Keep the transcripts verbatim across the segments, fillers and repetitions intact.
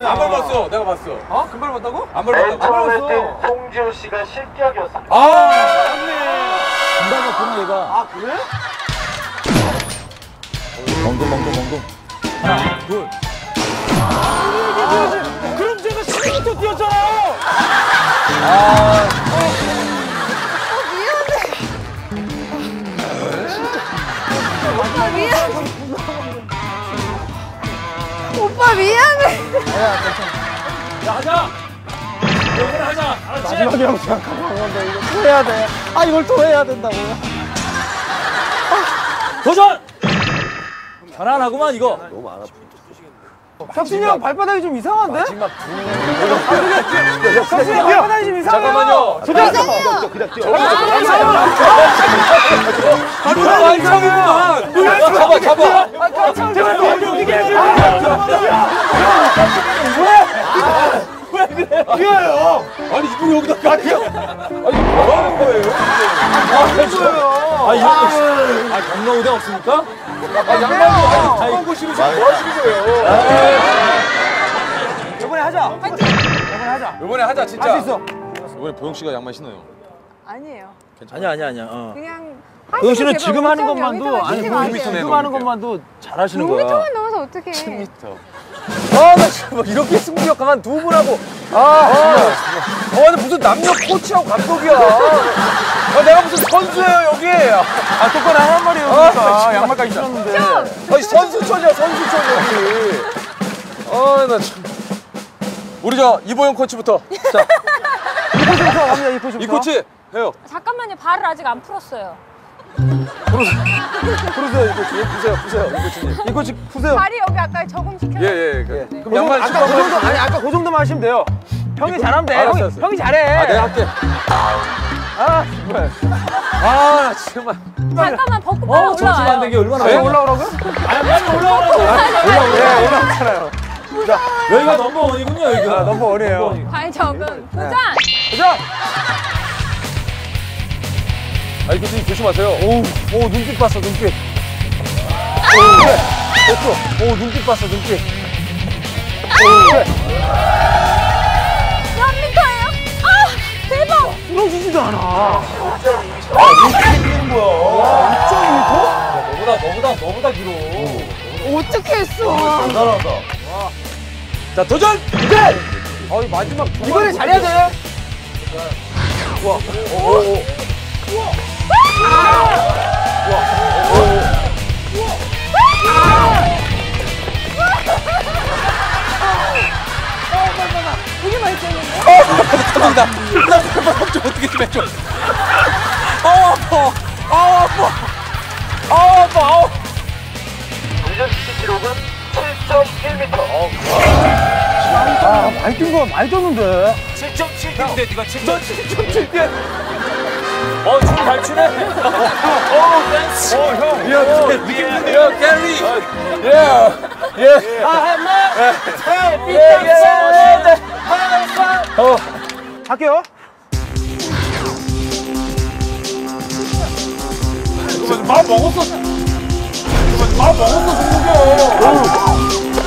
안 밟았어. 내가 봤어. 어? 금발 봤다고? 안 밟았다고. 맨 처음에 뛴 송지효 씨가 실격이었습니다. 아, 맞네. 금발 봤구나 얘가. 아 그래? 멍둥 멍둥 멍둥. 하나 둘. 그럼 제가 십부터 뛰었잖아요. 아. 오빠 미안해. 오빠 미안해. 야 하자. 이번에 하자. 알았지? 마지막이라고 생각하고 한 건데 이거 또 해야 돼. 아 이걸 또 해야 된다고. 도전. 편안하구만 이거. 너무 많아. 혁진이 형 발바닥이 좀 이상한데? 마지막 혁진이 형 발바닥이 좀 이상해요. 잠깐만요. 이상해요. 그냥 뛰어. 완창이구만. 잡아, 잡아. 제발 어떻게 해줘. 왜 그래요? 뛰어요. 아니 이분이 여기다 가. 아니 뭐 하는 거예요? 아 이거 아 경로 우대 없습니까? 아 양말도 아니 하고 싶으시면 뭐 하시는 거예요? 이번에 하자. 이번에 하자. 이번에 하자 진짜. 할 수 있어. 이번에 보영 씨가 양말 신어요. 아니에요. 아니야 아니야 아니야. 어. 그냥. 도영 씨는 제발 지금 하는 오점 것만도 영미터만 아니 치지 구 마세요. 미터네. 지금 하는 것만도 잘하시는 육 거야. 미터만 넘어서 어떡해. 십 미터. 아나 지금 이렇게 승부욕 강한 두 분하고 아, 아, 어, 무슨 남녀 코치하고 감독이야. 아, 내가 무슨 선수예요 여기. 아, 똑바로 하란 말이에요. 그러니까 양말까지 신었는데. 아니 선수촌이야 선수촌 여기. 아, 나 참. 우리 저 이보영 코치부터. 자, 이 코치부터 갑니다. 이 코치부터. 이 코치 해요. 잠깐만요. 발을 아직 안 풀었어요. 푸세요 이 코치. 푸세요 푸세요 이 코치님. 이 코치 푸세요. 발이 여기 아까 적응시켜서. 예, 예. 그. 네. 그럼 양말 아까 그 정도 아니 아까 그 정도만 하시면 돼요. 형이 잘하면 돼. 알았어, 형이, 알았어. 형이 잘해. 아, 내가 할게. 아, 정말. 아, 나 정말. 잠깐만 벗고 빨리 어, 정치 만들기 올라와요. 얼마나 네? 올라오라고요? 아니, 빨리 올라오라고. 올라오라고. 네, 올라왔잖아요. 자, 여기가 넘버원이군요, 여기가. 아, 넘버원이에요. 발 적응. 도전! 자, 아, 이 코치님 조심하세요. 오, 오, 눈빛 봤어, 눈빛. 오, 그래. 됐어. 오, 눈빛 봤어, 눈빛. 오, 그래. 몇 미터예요? 아! 대박! 부러지지도 않아. 아, 이렇게 뛰는 거야. 육 점 일 미터? 너보다, 너보다, 너보다 길어. 어떻게 했어? 대단하다. 자, 도전! 이제! 어이, 마지막 이번에 잘해야 돼. 우와. 오, 오, 오. 우와. 우와. 오, 오. 되게 맛있었는데? 감사합니다. 나 잠깐만 좀 어떻게 좀 해줘. 아, 아파. 아, 아파. 아, 아빠, 아우. 유전 씨 기록은 칠 점 일 미터. 아, 많이 뛴 거 많이 뛰었는데. 칠 점 칠 인데 네가 칠 점 칠. 칠 점 칠 대. 어, 춤 잘 추네. 어, 댄스. 어, 형. 야, 야, 캐리. 야, 예. 아, 마. 예, 예, 예. 어, 할게요. 밥 먹었어. 밥 먹었어, 종국이 형.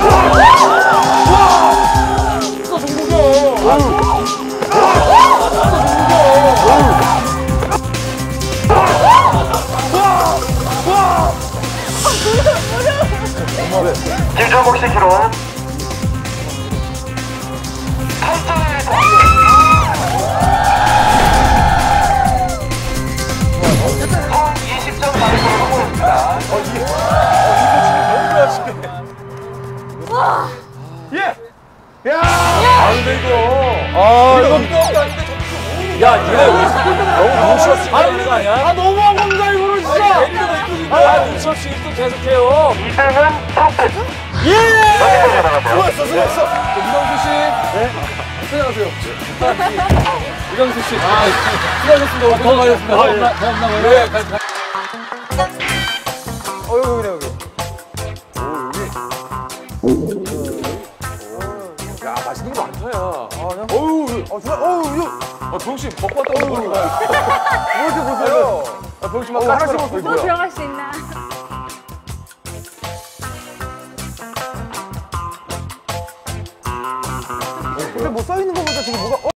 와! 진짜 종국이 형. 김종국 씨 기록 팔 점 일 미터. 총 이십 점 만으로 성공했습니다. 예! 야! 아, 근데 이거. 아, 이거. 야, 니네 너무 눈치 없이 하는 거 아니야? 아, 너무한 겁니다, 이거는 진짜. 아, 눈치 없이 또 계속해요. 이 등은 탑. 예! 나갑니다. 수고했어, 수고했어. 이광수 씨. 네? 안녕하세요. 이광수 씨. 아, 수고하셨습니다. 오늘 고생하셨습니다. 아, 예. 더 없나봐요? 네, 가, 가. 어, 여기, 여기, 여기. 야, 맛있는 거 많다, 야. 아, 그냥? 어우, 어, 좋아. 어우, 이거. 아, 보영 씨, 먹고 왔다고 그러는 거야. 이렇게 보세요. 아, 보영 씨, 막 어, 같이 하나씩 먹어. 먹고 이거 또 뭐야? 들어갈 수 있나? 앞에 뭐 써 있는 거 보자. 저기 뭐가. 어?